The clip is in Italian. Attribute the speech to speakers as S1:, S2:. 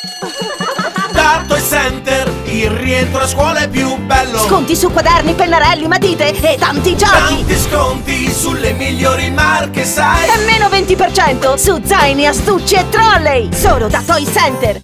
S1: Da Toy Center il rientro a scuola è più bello.
S2: Sconti su quaderni, pennarelli, matite e tanti giochi.
S1: Tanti sconti sulle migliori marche, sai.
S2: E meno 20% su zaini, astucci e trolley. Solo da Toy Center.